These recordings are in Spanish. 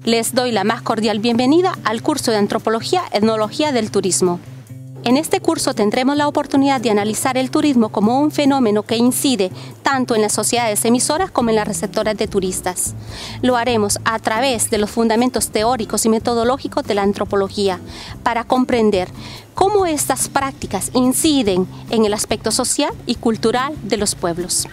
Les doy la más cordial bienvenida al curso de Antropología, Etnología del Turismo. En este curso tendremos la oportunidad de analizar el turismo como un fenómeno que incide tanto en las sociedades emisoras como en las receptoras de turistas. Lo haremos a través de los fundamentos teóricos y metodológicos de la antropología para comprender cómo estas prácticas inciden en el aspecto social y cultural de los pueblos.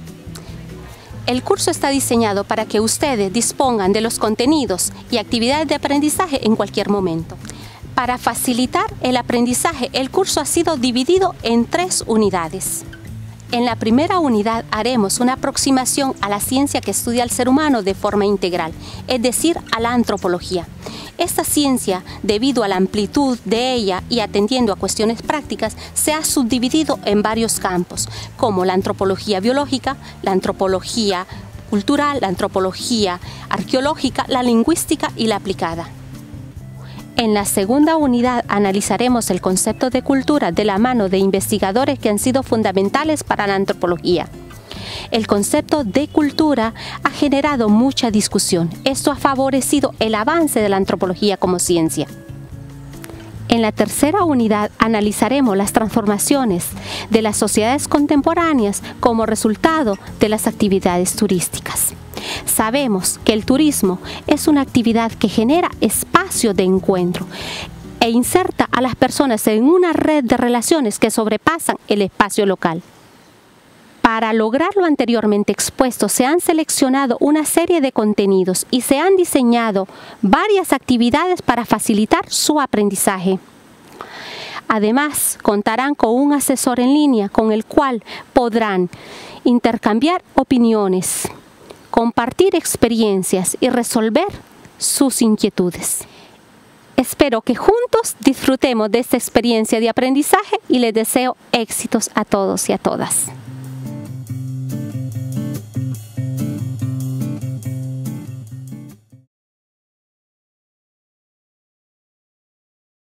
El curso está diseñado para que ustedes dispongan de los contenidos y actividades de aprendizaje en cualquier momento. Para facilitar el aprendizaje, el curso ha sido dividido en 3 unidades. En la primera unidad haremos una aproximación a la ciencia que estudia al ser humano de forma integral, es decir, a la antropología. Esta ciencia, debido a la amplitud de ella y atendiendo a cuestiones prácticas, se ha subdividido en varios campos, como la antropología biológica, la antropología cultural, la antropología arqueológica, la lingüística y la aplicada. En la segunda unidad analizaremos el concepto de cultura de la mano de investigadores que han sido fundamentales para la antropología. El concepto de cultura ha generado mucha discusión. Esto ha favorecido el avance de la antropología como ciencia. En la tercera unidad analizaremos las transformaciones de las sociedades contemporáneas como resultado de las actividades turísticas. Sabemos que el turismo es una actividad que genera espacio de encuentro e inserta a las personas en una red de relaciones que sobrepasan el espacio local. Para lograr lo anteriormente expuesto, se han seleccionado una serie de contenidos y se han diseñado varias actividades para facilitar su aprendizaje. Además, contarán con un asesor en línea con el cual podrán intercambiar opiniones, compartir experiencias y resolver sus inquietudes. Espero que juntos disfrutemos de esta experiencia de aprendizaje y les deseo éxitos a todos y a todas.